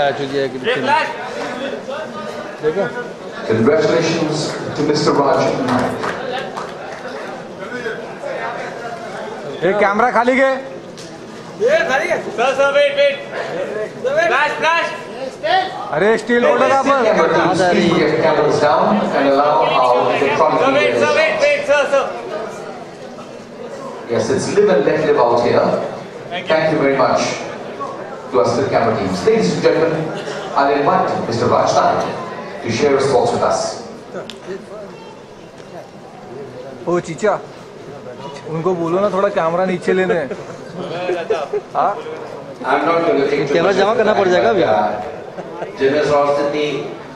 आ चुकी है देखो। Congratulations to Mr. Raj. एक कैमरा खाली गए। ये खाली है। सर वेट फ्लैश अरे स्टील बोर्ड का पर Cameras down and allow our electronic sir. Yes, it's live and let live out here. Thank you very much to our still camera teams. Ladies and gentlemen, I'll invite Mr. Raj to share his thoughts with us. ओ चीचा, उनको बोलो ना थोड़ा camera नीचे लेने। हाँ? I'm not going to take camera जमा करना पड़ जाएगा अभी। generosity.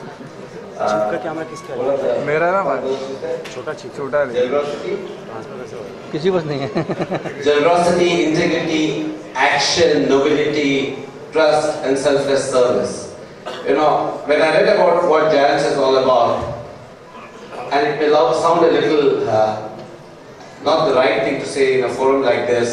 मेरा ना भाई छोटा है। Generosity. किसी बस नहीं है। Generosity, integrity, action, nobility, trust, and selfless service. You know, when I read about what Giants is all about, and it may sound a little not the right thing to say in a forum like this,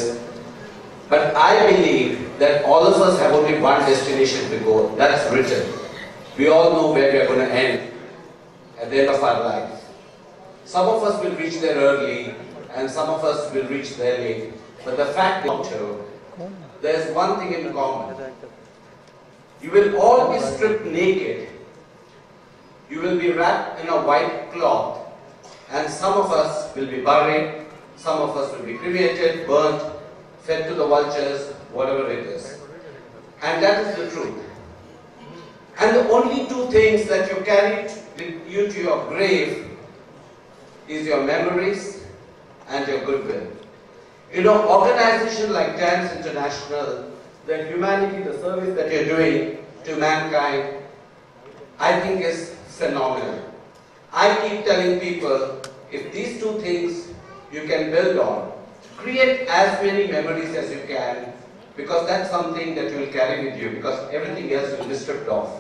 but I believe that all of us have only one destination to go. That's written. We all know where we are going to end at the end of our life. Some of us will reach there early, and some of us will reach there late. But the fact is, there's one thing in common. You will all be stripped naked. You will be wrapped in a white cloth, and some of us will be buried, some of us will be cremated, burnt, fed to the vultures, whatever it is. And that is the truth. And the only two things that you carry with you to your grave is your memories and your goodwill. You know, organizations like Giants International, the humanity, the service that you're doing to mankind, I think is phenomenal. I keep telling people, if these two things you can build on, create as many memories as you can, because that's something that you will carry with you, because everything else will be stripped off.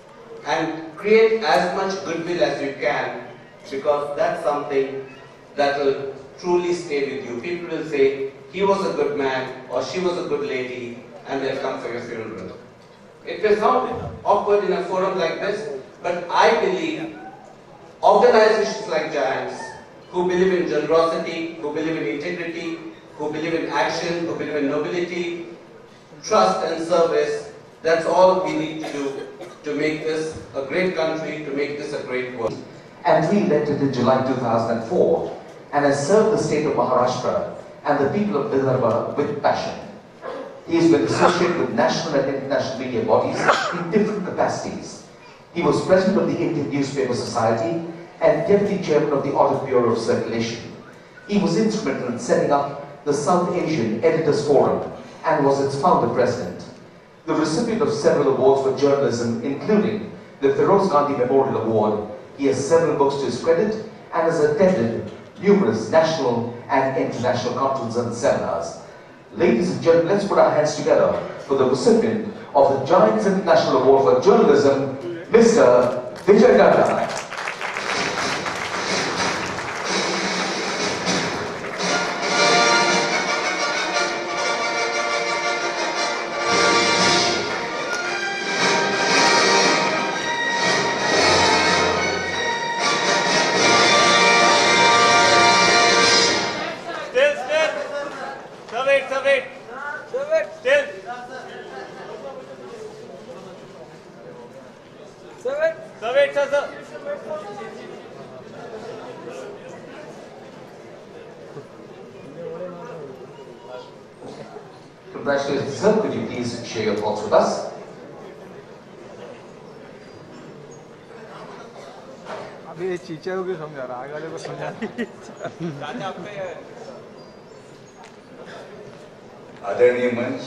And create as much goodwill as you can, because that's something that will truly stay with you. People will say, he was a good man, or she was a good lady, and they'll come for your funeral. It may sound awkward in a forum like this, but I believe organizations like Giants, who believe in generosity, who believe in integrity, who believe in action, who believe in nobility, trust and service, that's all we need to do to make this a great country, to make this a great world. And we elected in July 2004 and has served the state of Maharashtra and the people of Vidarbha with passion. He has been associated with national and international media bodies in different capacities. He was president of the Indian Newspaper Society and deputy chairman of the Audit Bureau of Circulation. He was instrumental in setting up the South Asian Editors Forum and was its founder president. The recipient of several awards for journalism, including the Feroz Gandhi Memorial Award. He has several books to his credit and has attended numerous national and international conferences and seminars. Ladies and gentlemen, let's put our hands together for the recipient of the Giants International Award for Journalism, Mr. Vijay Gandha. Congratulations, sir. Could you please share your thoughts with us? अभी ये चीचा को भी समझा रहा, आगे वाले को समझा नहीं। आदरणीय मंच,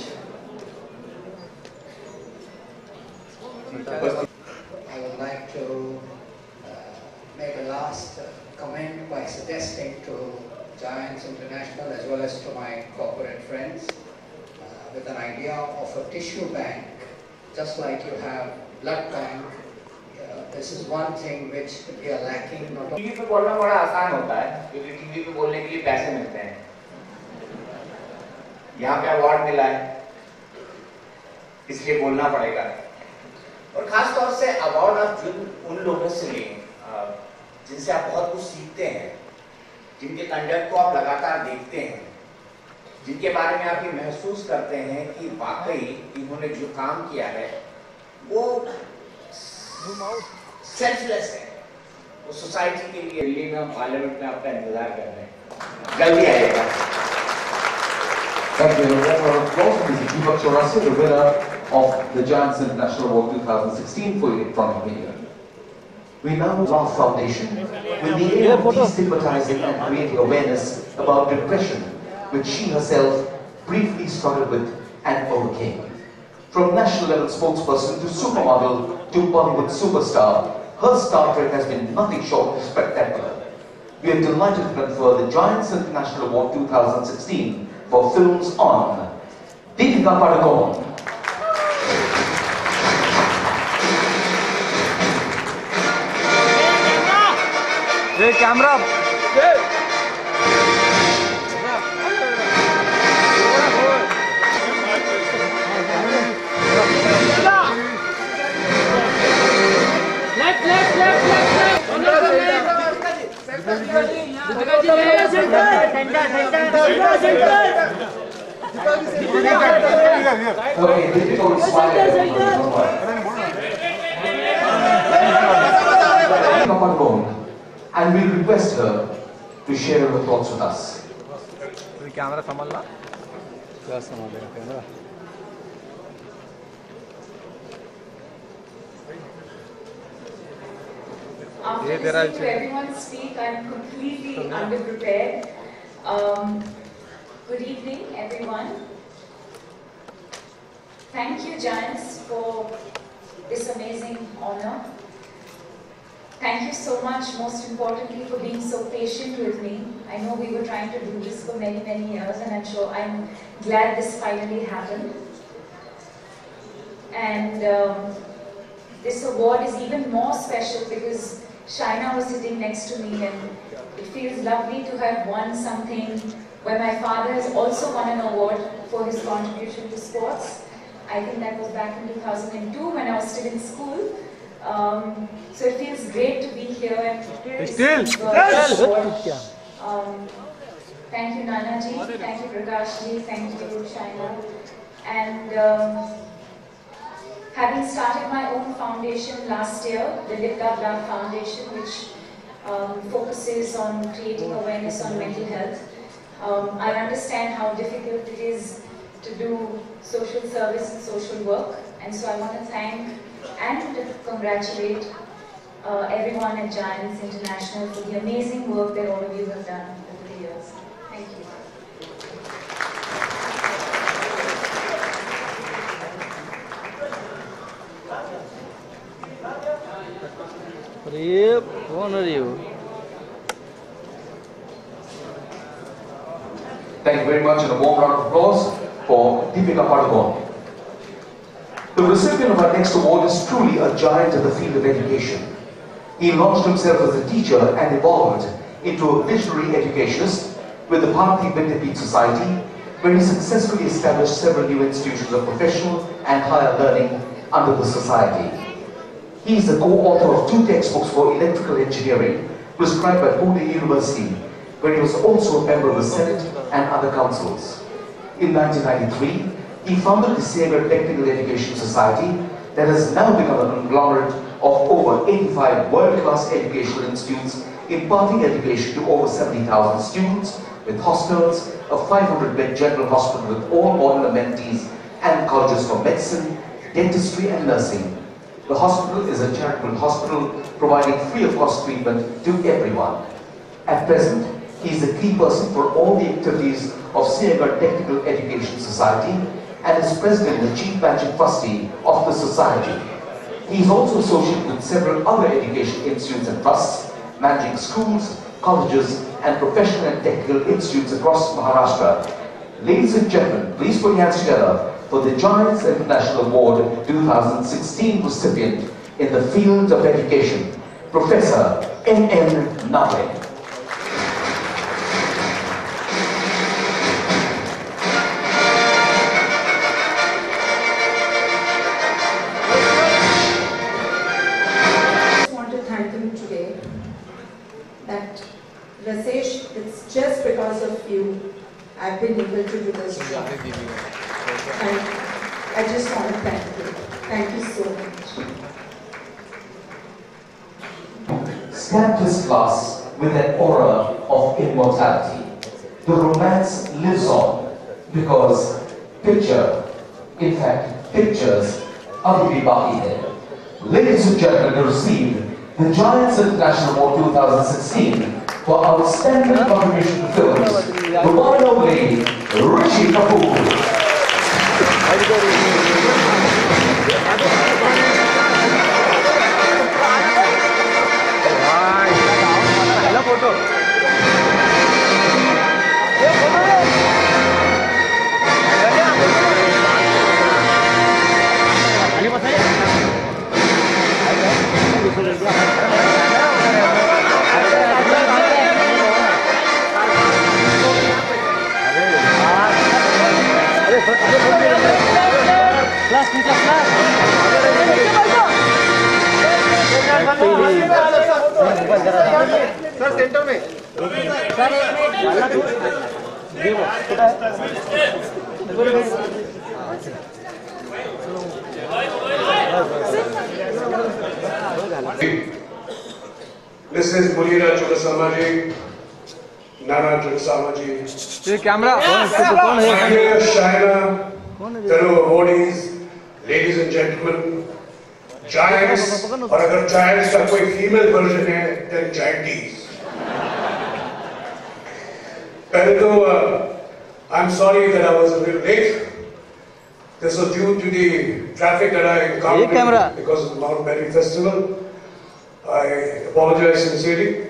I would like to make a last comment by suggesting to Giants International as well as to my corporate friends with an idea of a tissue bank, just like you have blood bank. This is one thing which we are lacking. Not TV पे बोलना बड़ा आसान होता है क्योंकि TV पे बोलने के लिए पैसे मिलते हैं। यहाँ पे अवार्ड मिला है इसलिए बोलना पड़ेगा। और खास तौर से अवार्ड आप उन लोगों से लें जिनसे आप बहुत कुछ सीखते हैं, जिनके कंडक्ट को आप लगातार देखते हैं, जिनके बारे में आप ये महसूस करते हैं कि वाकई इन्होंने जो काम किया है वो सेल्फलेस है, वो सोसाइटी के लिए। दिल्ली में पार्लियामेंट में आपका इंतजार कर रहे हैं, जल्दी आएगा। Thank you. A round of applause for Mr. Deepak Chaurasi, the winner of the Giants International Award 2016 for electronic media. We now Love Foundation with the aim of destigmatizing and creating awareness about depression, which she herself briefly struggled with and overcame. From national level spokesperson to supermodel to Bollywood superstar, her star trek has been nothing short of spectacular. We are delighted to confer the Giants International Award 2016 for films on Deepika Padukone, Hey, camera! Okay, Deepika will smile at everybody, don't worry. Deepika Padukone, and we request her to share her thoughts with us. Camera संभालना क्या संभालेगा camera After listening to everyone speak, I'm completely underprepared. Good evening, everyone. Thank you, Giants, for this amazing honor. Thank you so much, most importantly, for being so patient with me. I know we were trying to do this for many, many years, and I'm glad this finally happened. And this award is even more special because Shaina was sitting next to me, and it feels lovely to have won something where my father has also won an award for his contribution to sports. I think that was back in 2002 when I was still in school. So it feels great to be here and thank you Nana ji, thank you Prakash ji, thank you Shaina. And having started my own foundation last year, the Live Love Love Foundation, which focuses on creating awareness on mental health, I understand how difficult it is to do social service and social work, and so I want to thank and congratulate everyone at Giants International for the amazing work that all of you have done over the years. Thank you. Thank you very much, and a warm round of applause for Deepika Padukone. The recipient of our next award is truly a giant in the field of education. He launched himself as a teacher and evolved into a visionary educationist with the Bharati Vidyapeeth Society, where he successfully established several new institutions of professional and higher learning under the society. He is the co-author of 2 textbooks for electrical engineering prescribed by Pune University, where he was also a member of the Senate and other councils. In 1993, he founded the Sagar Technical Education Society that has now become a conglomerate of over 85 world-class educational institutes, imparting education to over 70,000 students, with hostels, a 500-bed general hospital with all modern amenities, and colleges for medicine, dentistry and nursing. The hospital is a charitable hospital providing free-of-cost treatment to everyone. At present, he is the key person for all the activities of Sagar Technical Education Society and is president and chief managing trustee of the society. He is also associated with several other education institutes and trusts, managing schools, colleges, and professional and technical institutes across Maharashtra. Ladies and gentlemen, please put your hands together for the Giants International Award 2016 recipient in the field of education, Professor N.N. Nave. say that Rasesh, it's just because of you I've been able to do this job. And I just want to thank you. Thank you so much. Stamped his class with an aura of immortality. The romance lives on because pictures are the baki hai. Ladies and gentlemen, receive the Giants International Award 2016 for outstanding contribution to films, the one and only Rishi Kapoor. Sir centre में Mrs. Mulira Chudasamaji, Nana Chudasamaji, ये camera Dear Shaina, fellow awardees, ladies and gentlemen, Giants, और अगर Giants का कोई female version है, then Gianties. पहले तो I'm sorry that I was a little late. This was due to the traffic that I encountered because of the Mount Mary festival. I apologize sincerely.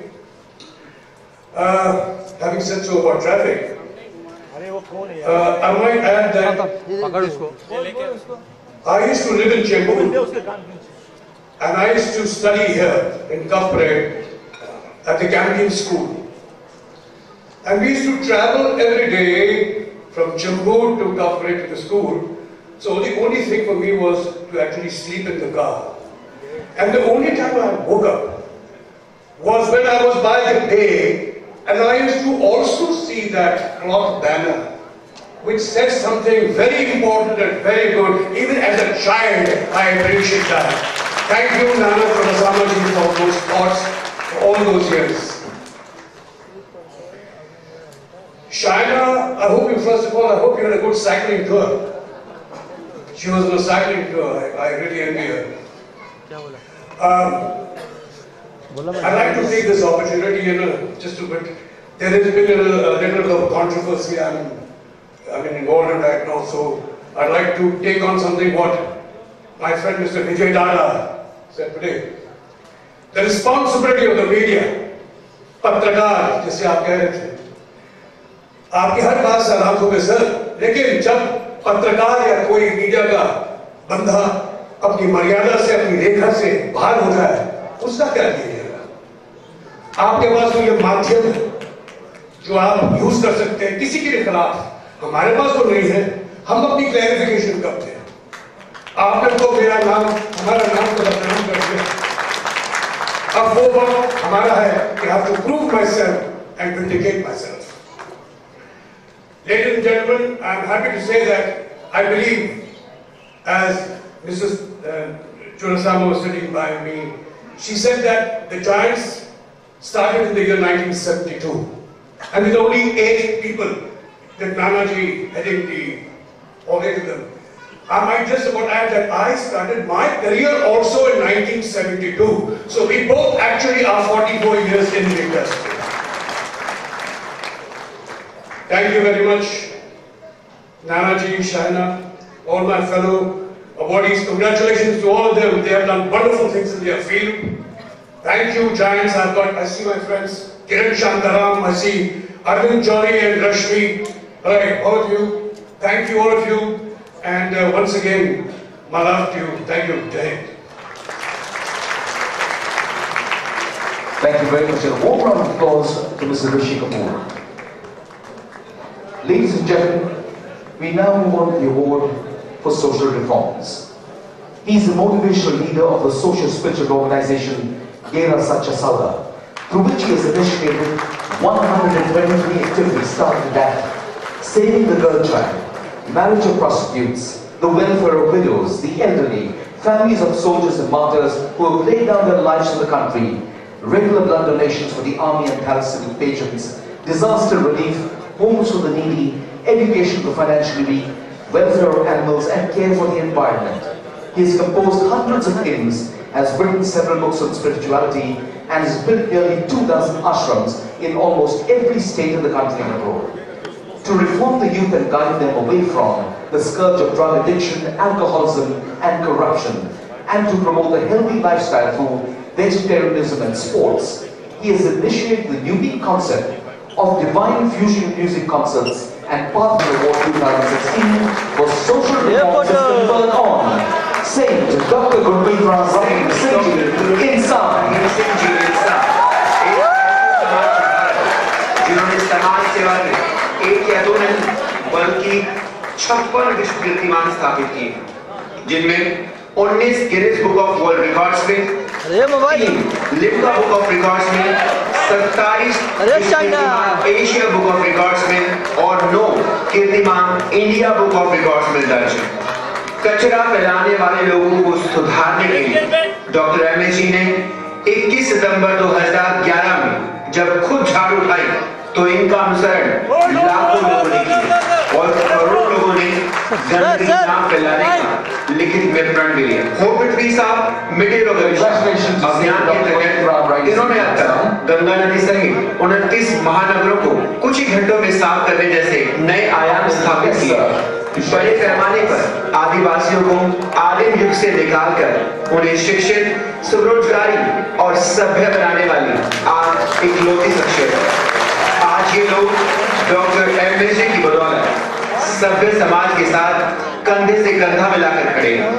Having said so about traffic, I might add that I used to live in Chembur and I used to study here in Kafre at the Campion School. And we used to travel every day from Chembur to Kafre to the school. So the only thing for me was to actually sleep in the car. And the only time I woke up was when I was by the bay, and I used to also see that cloth banner, which said something very important and very good. Even as a child, I appreciate that. Thank you, Nana Chudasamaji, for those thoughts for all those years. Shaina, I hope you, first of all, I hope you had a good cycling tour. She was on a cycling tour. I really envy her. I'd like to take this opportunity, just a bit. There has been a little bit of controversy I'm involved in right now, so I'd like to take on something what my friend Mr. Vijay Dada said today. The responsibility of the media, पत्रकार जिसे आप कह रहे थे, आपकी हर बात से आराम होंगे सर, लेकिन जब पत्रकार या कोई मीडिया का बंदा अपनी मर्यादा से, अपनी रेखा से बाहर हो जाए, उसका क्या कीजिएगा? आपके पास तो ये माध्यम है जो आप यूज कर सकते हैं किसी के खिलाफ। हमारे पास तो नहीं है, हम अपनी क्लैरिफिकेशन करते हैं। आपने तो मेरा नाम, हमारा नाम तो बदनाम कर दिया। अब वो वक्त हमारा है कि I have to prove myself and vindicate myself. Ladies and gentlemen, I am happy to say that I believe, as Mrs. Chudasama was sitting by me, she said that the Giants started in the year 1972, and with only 8 people, with Nanaji heading the them. I might just about add that I started my career also in 1972, so we both actually are 44 years in the industry. Thank you very much, Nanaji, Shaina, all my fellow awardees. Congratulations to all of them. They have done wonderful things in their field. Thank you, Giants. I see my friends, Kiran Shantaram, I see Arvind Jory and Rashmi. Right, all of you. Thank you, all of you. And once again, my love to you. Thank you. Jai. Thank you very much. A warm round of applause to Mr. Rishi Kapoor. Ladies and gentlemen, we now move on to the award for social reforms. He is the motivational leader of the social spiritual organization Gera Satya Sauda, through which he has initiated 123 activities starting at saving the girl child, marriage of prostitutes, the welfare of widows, the elderly, families of soldiers and martyrs who have laid down their lives for the country, regular blood donations for the army and Palestinian patients, disaster relief, homes for the needy, education for the financially weak, welfare of animals and care for the environment. He has composed hundreds of hymns, has written several books on spirituality, and has built nearly 24 ashrams in almost every state in the country and abroad. To reform the youth and guide them away from the scourge of drug addiction, alcoholism and corruption, and to promote a healthy lifestyle through vegetarianism and sports, he has initiated the unique concept of Divine Fusion Music Concerts and Partner Award 2016 for social reforms conferred on Saint Dr. Gurmeet Ram Singh Ji Insan. जिन्होंने समाज सेवा में एक या दो नहीं बल्कि 56 विश्व कीर्तिमान स्थापित किए, जिनमें 19 Guinness Book of World Records में, 3 लिम्का बुक ऑफ रिकॉर्ड्स में, 27 एशिया बुक ऑफ रिकॉर्ड्स में और 9 कीर्तिमान इंडिया बुक ऑफ रिकॉर्ड्स में दर्ज है। कचरा फैलाने वाले लोगों को सुधारने के लिए डॉक्टर एमएस जी ने 21 सितंबर 2011 में जब खुद झाड़ू उठाई तो इनका अनुसरण लाखों लोगों ने किया और करोड़ों लोगों ने गंदगी नाम फैलाने का लिखित में प्रण भी लिया। होप इट बी साहब मिड रेवोल्यूशन अभियान के तहत इन्होंने अब तक गंगा नदी सहित 29 महानगरों को कुछ ही घंटों में साफ करने जैसे नए आयाम स्थापित किए। बड़े पैमाने पर आदिवासियों को आदिम युग से निकालकर उन्हें शिक्षित, स्वरोजगारी और सभ्य बनाने वाली आज इकलौती शख्सियत है। आज ये लोग डॉक्टर एमएस जी की बदौलत सभ्य समाज के साथ कंधे से कंधा मिलाकर खड़े हैं।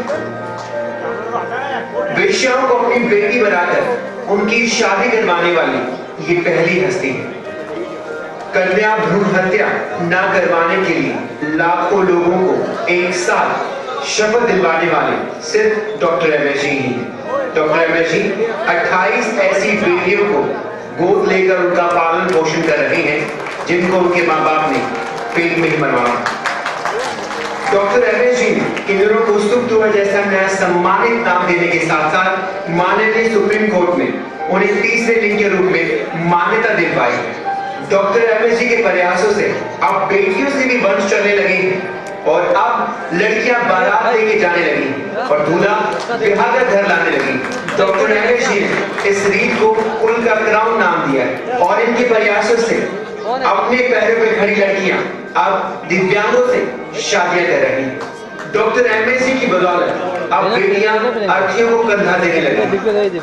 वेश्याओं को अपनी बेटी बनाकर उनकी शादी करवाने वाली ये पहली हस्ती है। कन्या भ्रूण हत्या न करवाने के लिए लाखों लोगों को एक साथ शपथ दिलवाने वाले सिर्फ डॉक्टर एमएस जी ही हैं। डॉक्टर एमएस जी 28 ऐसी बेटियों को गोद लेकर उनका पालन पोषण कर रहे हैं जिनको उनके माँ बाप ने पेट में ही मरवाया। डॉक्टर एमएस जी ने इन दिनों कुस्तुब जैसा नया सम्मानित नाम देने के साथ साथ माननीय सुप्रीम कोर्ट में उन्हें तीसरे लिंग के रूप में मान्यता दे पाई। डॉक्टर एमएस जी के प्रयासों से अब बेटियों से भी वंश चलने लगे हैं और अब लड़कियां बारात लेके जाने लगी और दूल्हा ब्याह कर घर लाने लगी। डॉक्टर एमएस जी ने इस रीत को कुल का क्राउन नाम दिया और इनके प्रयासों से अपने पैरों पर खड़ी लड़कियां अब दिव्यांगों से शादियां कर रही हैं। डॉक्टर एमएस जी की बदौलत अब बेटियां अर्थीयों को कंधा देने लगी।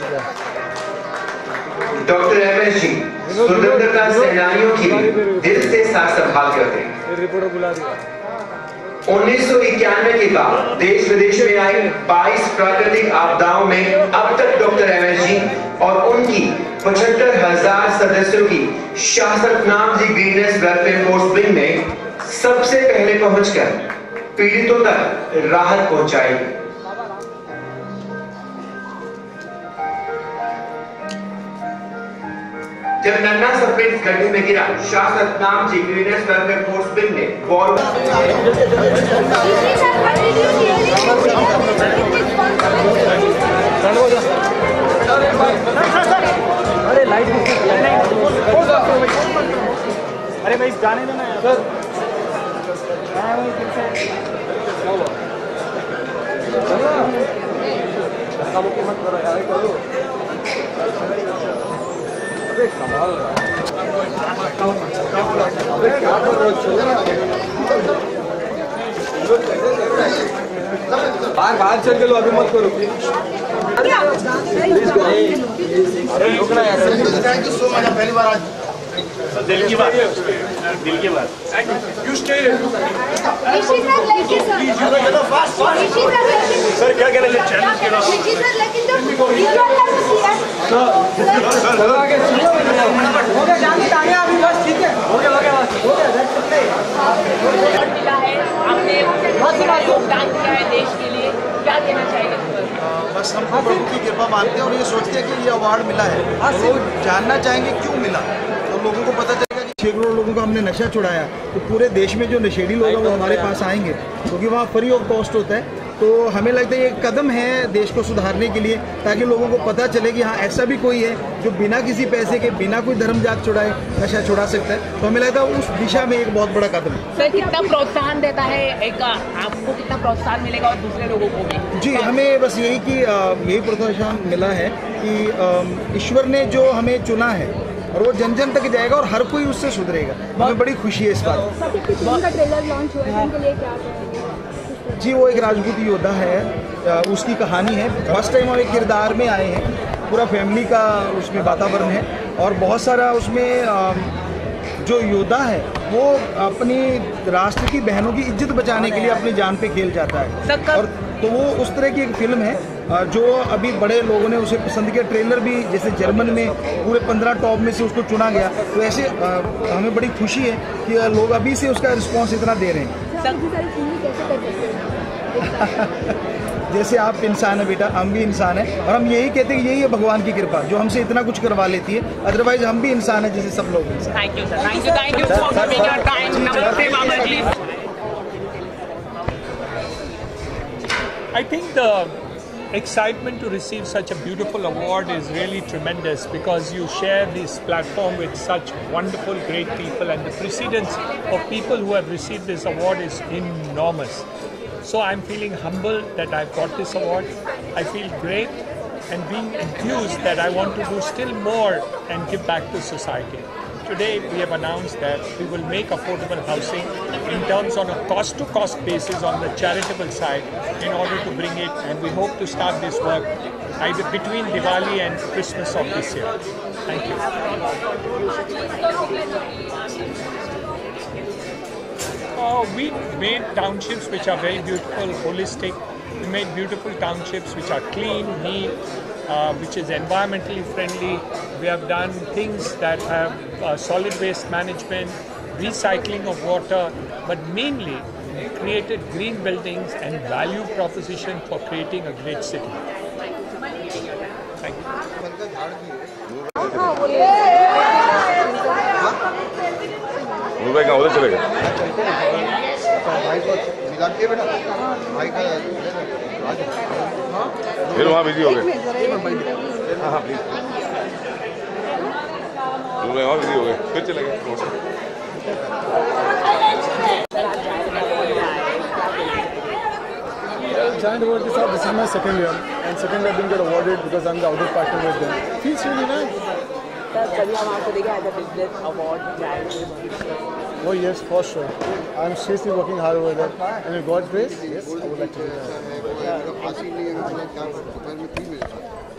डॉक्टर एमएस जी स्वतंत्रता सेनानियों की दिल से साथ संभाल करते हैं। 1991 के बाद देश विदेश में आई 22 प्राकृतिक आपदाओं में अब तक डॉक्टर एमएस जी और उनकी 75,000 सदस्यों की शासक नाम ji greenness welfare force wing ने सबसे पहले पहुंचकर पीड़ितों तक राहत पहुंचाई। जब नन्ना सप्रिंस गड्ढे में गिरा, शासक नाम ji greenness welfare force wing ने अरे लाइट अरे भाई जाने देना यार मत करो यार करो अबे कमाल क्या कर रहे हो बाहर चल के लो अभी मत करो थैंक यू सो मच पहली बार आज दिल की बात यू स्टे सर क्या कहना चाहिए चैलेंज के बाद चलो आगे हो गया जान ताने अभी बस ठीक है हो गया मिला है आपने बहुत बड़ा योगदान किया है देश के लिए क्या कहना चाहेंगे बस हम प्रभु की कृपा मानते हैं और ये सोचते हैं कि ये अवार्ड मिला है और लोग जानना चाहेंगे क्यों मिला, तो लोगों को पता चलेगा कि 6 करोड़ लोगों का हमने नशा छुड़ाया, तो पूरे देश में जो नशेड़ी लोग हैं वो हमारे पास आएंगे, क्योंकि वहाँ फ्री ऑफ कॉस्ट होता है। तो हमें लगता है ये कदम है देश को सुधारने के लिए, ताकि लोगों को पता चले कि हाँ ऐसा भी कोई है जो बिना किसी पैसे के, बिना कोई धर्म जात छुड़ाए नशा छुड़ा सकता है। तो हमें लगता है उस दिशा में एक बहुत बड़ा कदम है। सर कितना प्रोत्साहन देता है, एक आपको कितना प्रोत्साहन मिलेगा और दूसरे लोगों को भी? जी, हमें बस यही प्रोत्साहन मिला है कि ईश्वर ने जो हमें चुना है और वो जन जन तक जाएगा और हर कोई उससे सुधरेगा। हमें बड़ी खुशी है इस बात। ट्रेलर लॉन्च हुआ है, उनके लिए क्या जी, वो एक राजपूत योद्धा है, उसकी कहानी है। फर्स्ट टाइम हम एक किरदार में आए हैं, पूरा फैमिली का उसमें वातावरण है और बहुत सारा उसमें जो योद्धा है वो अपनी राष्ट्र की बहनों की इज्जत बचाने के लिए अपनी जान पे खेल जाता है। और तो वो उस तरह की एक फिल्म है जो अभी बड़े लोगों ने उसे पसंद किया। ट्रेलर भी जैसे जर्मन में पूरे 15 टॉप में से उसको चुना गया, तो ऐसे हमें बड़ी खुशी है कि लोग अभी से उसका रिस्पॉन्स इतना दे रहे हैं। जैसे आप इंसान है बेटा, हम भी इंसान हैं और हम यही कहते हैं कि यही है भगवान की कृपा जो हमसे इतना कुछ करवा लेती है, अदरवाइज हम भी इंसान हैं जैसे सब लोग इंसान। Thank you sir, thank you for giving your time. नमस्ते बाबा जी। I think the excitement to receive such a beautiful award is really tremendous because you share this platform with such wonderful, great people, and the precedence of people who have received this award is enormous. So I'm feeling humbled that I've got this award. I feel great and being enthused that I want to do still more and give back to society. Today we have announced that we will make affordable housing in terms on a cost-to-cost basis on the charitable side in order to bring it, and we hope to start this work either between Diwali and Christmas of this year. Thank you. We made townships which are very beautiful, holistic. We made beautiful townships which are clean, neat, which is environmentally friendly. We have done things that have solid waste management, recycling of water, but mainly created green buildings and value proposition for creating a great city. Thank you. भाई कहाँ उधर चले गए? भाई को मिला के बेटा, भाई का फिर वहाँ बिजी हो गए। हाँ प्लीज, वहाँ बिजी हो गए, फिर चले गए। Giant Award के साथ this is my second year and second year didn't get awarded because I'm the outer partner with them. Feels really nice. कभी हम आपको देखे as a business award Giant? Oh yes, for sure. I'm seriously working hard over there and with God's grace, yes, I would like to do that.